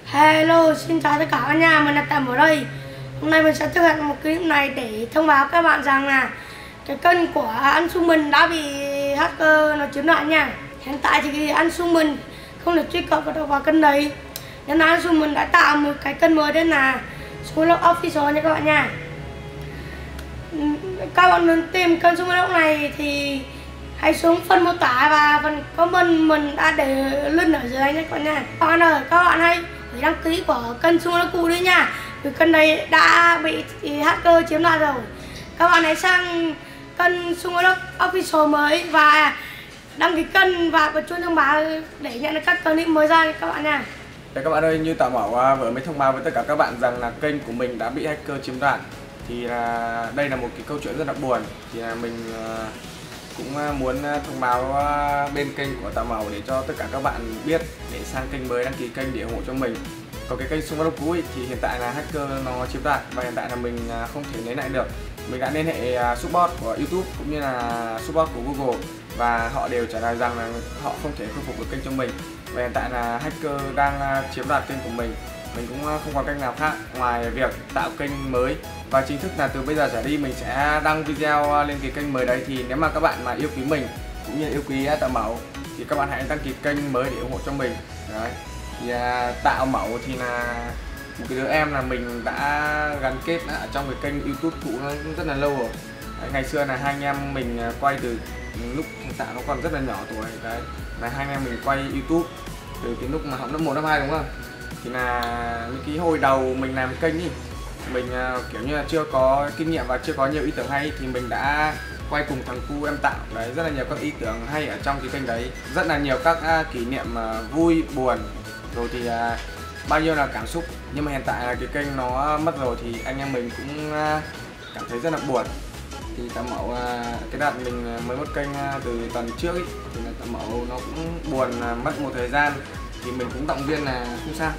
Hello, xin chào tất cả các nhà, mình là Tạo Mẩu đây. Hôm nay mình sẽ thực hiện một clip này để thông báo các bạn rằng là cái kênh của anh Xuân mình đã bị hacker nó chiếm đoạt nha. Hiện tại thì anh Xuân mình không được truy cập được vào kênh đấy, nên anh Xuân mình đã tạo một cái kênh mới tên là sungvlogs official nha các bạn nha. Các bạn muốn tìm kênh sungvlogs này thì hãy xuống phần mô tả và phần comment mình đã để link ở dưới nha các bạn nha. Các bạn ơi, các bạn hãy đăng ký của kênh sungvlogs cũ đấy nha, vì kênh này đã bị hacker chiếm đoạt rồi. Các bạn hãy sang kênh sungvlogs official mới và đăng ký kênh và bật chuông thông báo để nhận được các clip mới ra các bạn nha. Các bạn ơi, như Tạo Mẩu vừa mới thông báo với tất cả các bạn rằng là kênh của mình đã bị hacker chiếm đoạt. Thì đây là một cái câu chuyện rất là buồn. Thì mình cũng muốn thông báo bên kênh của Tạo Mẩu để cho tất cả các bạn biết để sang kênh mới đăng ký kênh để ủng hộ cho mình. Còn cái kênh sungvlogs cũ thì hiện tại là hacker nó chiếm đoạt và hiện tại là mình không thể lấy lại được. Mình đã liên hệ support của YouTube cũng như là support của Google và họ đều trả lời rằng là họ không thể khôi phục được kênh cho mình. Và hiện tại là hacker đang chiếm đoạt kênh của mình cũng không còn cách nào khác ngoài việc tạo kênh mới. Và chính thức là từ bây giờ trở đi mình sẽ đăng video lên cái kênh mới đấy. Thì nếu mà các bạn mà yêu quý mình cũng như yêu quý Tạo Mẩu thì các bạn hãy đăng ký kênh mới để ủng hộ cho mình. Đấy. Thì Tạo Mẩu thì là một cái đứa em là mình đã gắn kết ở trong cái kênh YouTube cũ nó rất là lâu rồi. Đấy, ngày xưa là hai anh em mình quay từ lúc Tạo nó còn rất là nhỏ tuổi. Đấy, là hai anh em mình quay YouTube từ cái lúc mà học lớp 1, lớp 2 đúng không? Thì là những cái hồi đầu mình làm kênh ý, mình kiểu như là chưa có kinh nghiệm và chưa có nhiều ý tưởng hay thì mình đã quay cùng thằng cu em Tạo. Đấy, rất là nhiều các ý tưởng hay ở trong cái kênh đấy, rất là nhiều các kỷ niệm vui buồn rồi thì bao nhiêu là cảm xúc. Nhưng mà hiện tại là cái kênh nó mất rồi thì anh em mình cũng cảm thấy rất là buồn. Thì Tạo Mẩu cái đợt mình mới mất kênh từ tuần trước ý, thì là Tạo Mẩu nó cũng buồn mất một thời gian thì mình cũng động viên là không sao,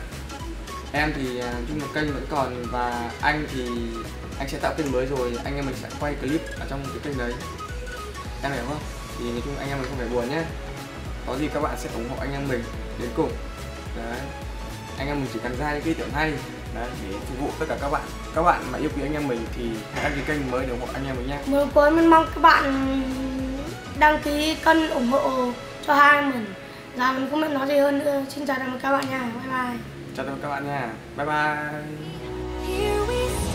em thì chung là kênh vẫn còn và anh thì anh sẽ tạo kênh mới rồi anh em mình sẽ quay clip ở trong cái kênh đấy, em hiểu không? Thì nói chung anh em mình không phải buồn nhé, có gì các bạn sẽ ủng hộ anh em mình đến cùng. Đấy, anh em mình chỉ cần ra những ý tưởng hay đấy để phục vụ tất cả các bạn. Các bạn mà yêu quý anh em mình thì hãy đăng ký kênh mới để ủng hộ anh em mình nhé. Mới cuối mình mong các bạn đăng ký kênh ủng hộ cho hai anh mình. Giờ mình không biết nói gì hơn nữa. Xin chào tạm biệt các bạn nha. Bye bye. Chào tạm biệt các bạn nha. Bye bye.